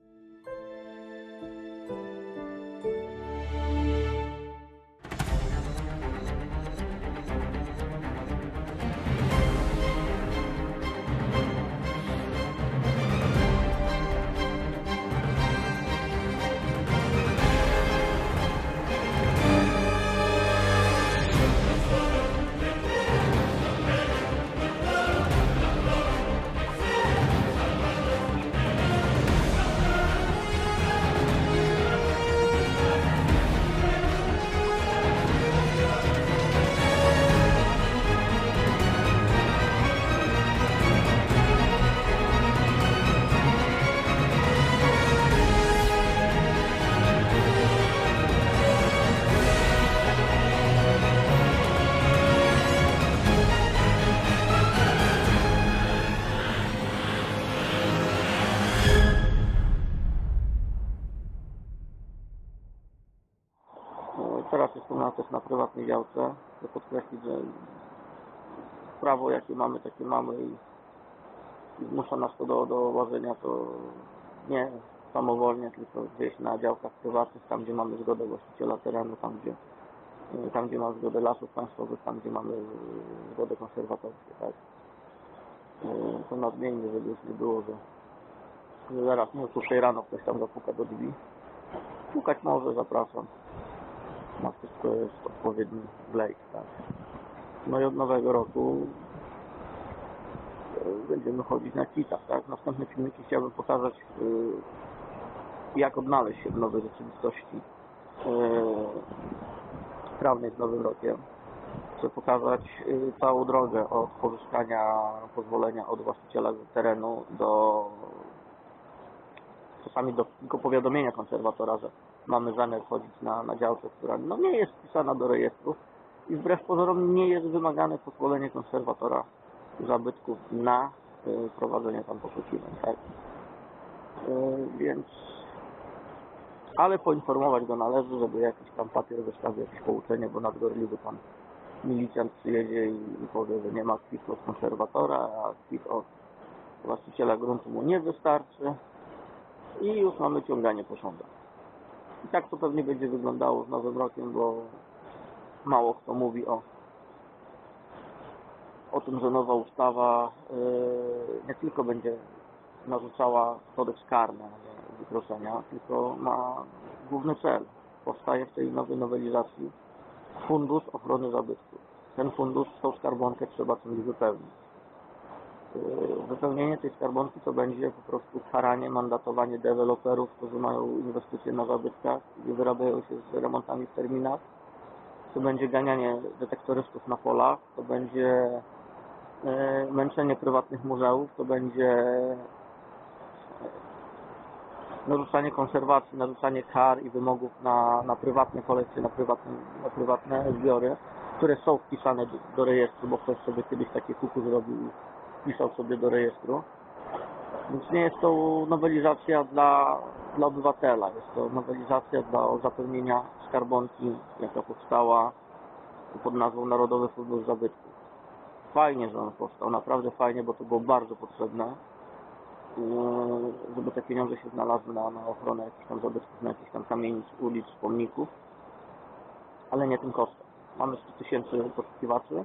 Teraz jestem też na prywatnej działce. Chcę podkreślić, że prawo jakie mamy, takie mamy i zmusza nas to do łożenia to nie samowolnie, tylko gdzieś na działkach prywatnych, tam gdzie mamy zgodę właściciela terenu, tam gdzie mamy zgodę lasów państwowych, tam gdzie mamy zgodę konserwatorską, tak? To nadmieńmy, żeby już nie było, że zaraz nie o 6 rano ktoś tam zapuka do drzwi. Pukać może, zapraszam. Na wszystko jest odpowiedni Blake, tak. No i od nowego roku będziemy chodzić na kitach, tak. Następne filmiki chciałbym pokazać, jak odnaleźć się w nowej rzeczywistości prawnej z nowym rokiem. Chcę pokazać całą drogę od pozyskania pozwolenia od właściciela terenu czasami do tylko powiadomienia konserwatora, że mamy zamiar wchodzić na działkę, która no nie jest wpisana do rejestru i wbrew pozorom nie jest wymagane pozwolenie konserwatora zabytków na prowadzenie tam poszukiwań, tak? Więc ale poinformować go należy, żeby jakiś tam papier wystawił, jakieś pouczenie, bo nadgorliwy pan milicjant przyjedzie i powie, że nie ma kwitu od konserwatora, a kwit od właściciela gruntu mu nie wystarczy i już mamy ciąganie po sądach. I tak to pewnie będzie wyglądało z nowym rokiem, bo mało kto mówi o tym, że nowa ustawa nie tylko będzie narzucała kodeks karny, a nie wykroczenia, tylko ma główny cel. Powstaje w tej nowej nowelizacji Fundusz Ochrony Zabytków. Ten fundusz, tą skarbonkę trzeba czymś wypełnić. Wypełnienie tej skarbonki to będzie po prostu karanie, mandatowanie deweloperów, którzy mają inwestycje na zabytkach i wyrabiają się z remontami w terminach. To będzie ganianie detektorystów na polach, to będzie męczenie prywatnych muzeów, to będzie narzucanie konserwacji, narzucanie kar i wymogów na prywatne kolekcje, na prywatne zbiory, które są wpisane do rejestru, bo ktoś sobie kiedyś takie kuku zrobił i wpisał sobie do rejestru. Więc nie jest to nowelizacja dla obywatela, jest to nowelizacja dla zapewnienia skarbonki, jaka powstała pod nazwą Narodowy Fundusz Zabytków. Fajnie, że on powstał, naprawdę fajnie, bo to było bardzo potrzebne, żeby te pieniądze się znalazły na ochronę jakichś tam zabytków, na jakichś tam kamienic, ulic, pomników, ale nie tym kosztem. Mamy 100 000 poszukiwaczy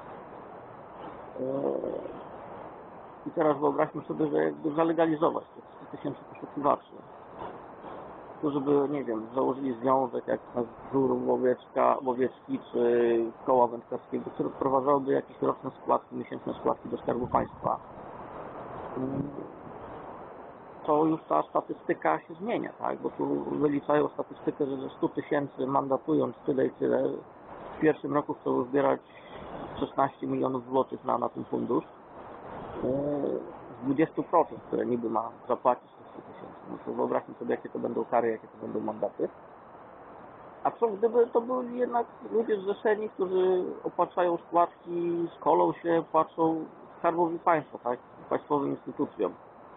i teraz wyobraźmy sobie, że jakby zalegalizować tych 100 000 poszukiwaczy, którzy by, nie wiem, założyli związek jak na wzór łowiecki czy koła wędkarskiego, które wprowadzałyby jakieś roczne składki, miesięczne składki do Skarbu Państwa. To już ta statystyka się zmienia, tak? Bo tu wyliczają statystykę, że ze 100 000 mandatując tyle i tyle, w pierwszym roku chcą zbierać 16 milionów złotych na ten fundusz. Z 20%, które niby ma zapłacić te 100 000. No to wyobraźmy sobie, jakie to będą kary, jakie to będą mandaty. A co gdyby to byli jednak ludzie zrzeszeni, którzy opłacają składki, szkolą się, płacą Skarbowi Państwa, tak? Państwowym instytucjom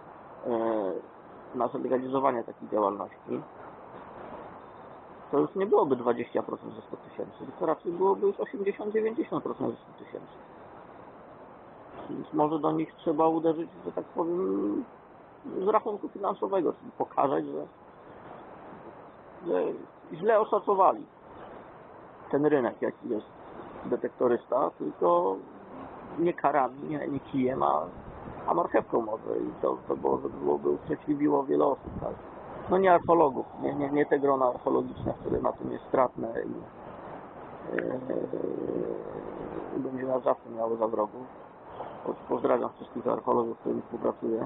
na zalegalizowanie takiej działalności. To już nie byłoby 20% ze 100 000, tylko raczej byłoby już 80-90% ze 100 000. Więc może do nich trzeba uderzyć, że tak powiem, z rachunku finansowego, czyli pokazać, że źle oszacowali ten rynek, jaki jest detektorysta, tylko nie karami, nie kijem, a marchewką może i to byłoby usprawiedliwiło wiele osób, tak? No nie archeologów, nie te grona archeologiczne, które na tym jest stratne i będzie nas zawsze miało za wrogów. Pozdrawiam wszystkich archeologów, z którymi współpracuję,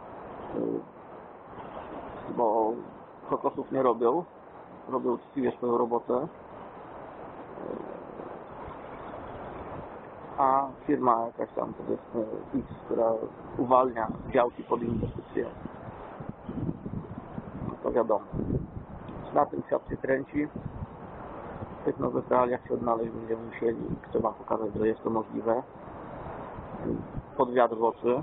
bo kokosów nie robią uczciwie swoją robotę, a firma jakaś tam, powiedzmy, X, która uwalnia działki pod inwestycje, to wiadomo. Na tym świat się kręci. W tych nowych realiach się odnaleźć będziemy musieli. Chcę wam pokazać, że jest to możliwe. Pod wiatr w oczy.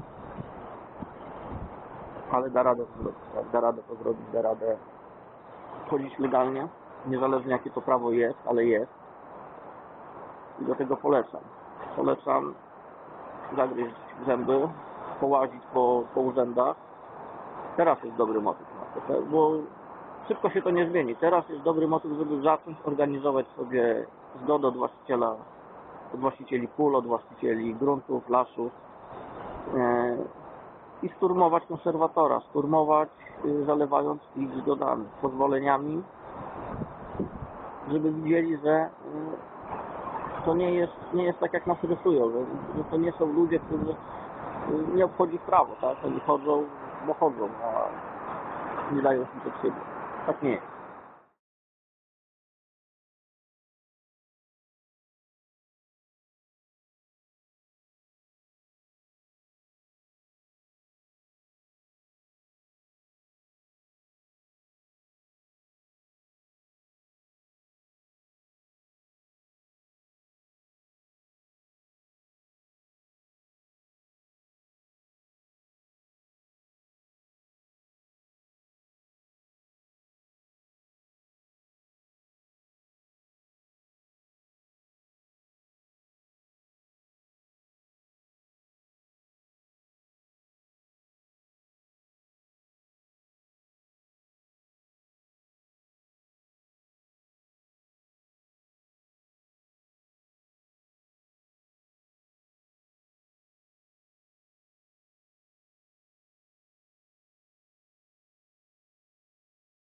Ale da radę to zrobić. Tak? Da radę to zrobić, da radę chodzić legalnie. Niezależnie jakie to prawo jest, ale jest. I do tego polecam. Polecam zagryźć zęby, połazić po urzędach. Teraz jest dobry motyw na to, bo szybko się to nie zmieni. Teraz jest dobry motyw, żeby zacząć organizować sobie zgodę od właścicieli pól, od właścicieli gruntów, lasów i szturmować konserwatora, zalewając ich zgodami, pozwoleniami, żeby widzieli, że to nie jest tak, jak nas rysują, że to nie są ludzie, którzy nie obchodzi prawo, tak? Oni chodzą, bo chodzą, a nie dają się przed siebie. Tak nie jest.